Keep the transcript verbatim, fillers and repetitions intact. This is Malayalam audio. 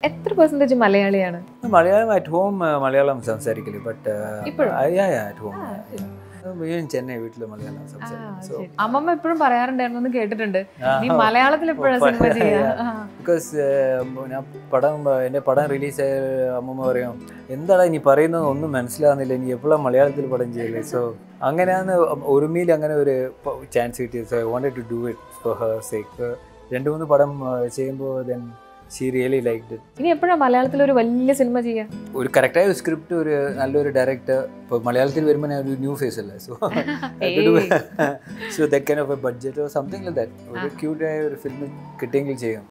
എത്ര പെർസെന്റേജ് മലയാളിയാണ്? മലയാളം അറ്റ് ഹോം മലയാളം സംസാരിക്കല് ബട്ട് അറ്റ് ഹോം ചെന്നൈ വീട്ടില് മലയാളം സംസാരിക്കും. അമ്മമ്മ എപ്പോഴും പറയാറുണ്ടായിരുന്നു, കേട്ടിട്ടുണ്ട്, നീ മലയാളത്തിൽ എപ്പോഴാണ് സിനിമ ചെയ്യാ? ബിക്കോസ് ഞാൻ പടം എൻ്റെ പടം റിലീസായ അമ്മമ്മ പറയും, എന്താടാ നീ പറയുന്നത് ഒന്നും മനസ്സിലാകുന്നില്ല, നീ എപ്പോഴാണ് മലയാളത്തിൽ പടം ചെയ്യല്? സോ അങ്ങനെയാണ് ഒരുമയിൽ അങ്ങനെ ഒരു ചാൻസ് കിട്ടിയത്. So I wanted to do it for her sake. രണ്ട് മൂന്ന് പടം ചെയ്യുമ്പോൾ then she really liked it. ഇനി എപ്പോഴാണ് മലയാളത്തിൽ ഒരു വലിയ സിനിമ ചെയ്യാം? ഒരു കറക്റ്റായ ഒരു സ്ക്രിപ്റ്റ്, ഒരു നല്ലൊരു ഡയറക്ടർ. ഇപ്പോൾ മലയാളത്തിൽ വരുമ്പോൾ ഞാൻ ഒരു ന്യൂ ഫേസ് അല്ലേ, so so that kind of a budget or something like that. ഒരു ക്യൂട്ടായ ഒരു ഫിലിം കിട്ടിയെങ്കിൽ ചെയ്യും.